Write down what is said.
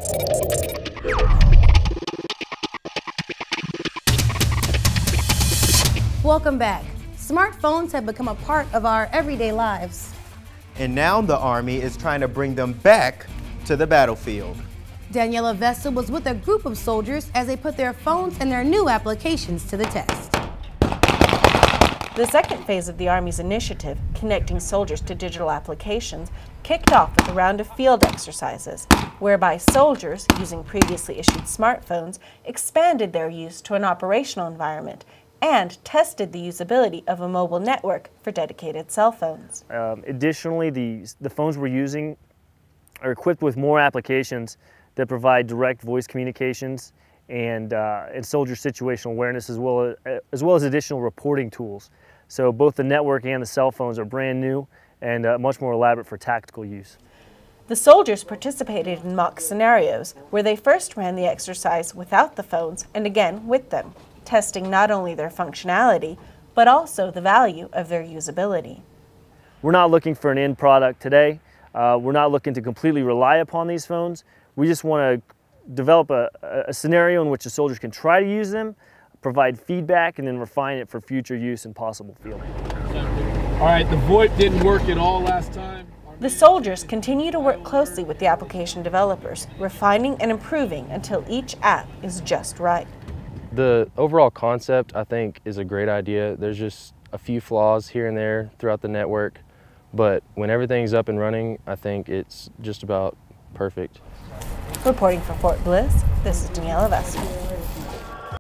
Welcome back. Smartphones have become a part of our everyday lives. And now the Army is trying to bring them back to the battlefield. Daniela Vestal was with a group of soldiers as they put their phones and their new applications to the test. The second phase of the Army's initiative, connecting soldiers to digital applications, kicked off with a round of field exercises, whereby soldiers, using previously issued smartphones, expanded their use to an operational environment and tested the usability of a mobile network for dedicated cell phones. Additionally, the phones we're using are equipped with more applications that provide direct voice communications and soldier situational awareness, as well as additional reporting tools. So both the network and the cell phones are brand new and much more elaborate for tactical use. The soldiers participated in mock scenarios where they first ran the exercise without the phones and again with them, testing not only their functionality, but also the value of their usability. We're not looking for an end product today. We're not looking to completely rely upon these phones. We just want to develop a scenario in which the soldiers can try to use them, provide feedback, and then refine it for future use in possible fielding. All right, the VoIP didn't work at all last time. The soldiers continue to work closely with the application developers, refining and improving until each app is just right. The overall concept, I think, is a great idea. There's just a few flaws here and there throughout the network, but when everything's up and running, I think it's just about perfect. Reporting for Fort Bliss, this is Daniela Vestal.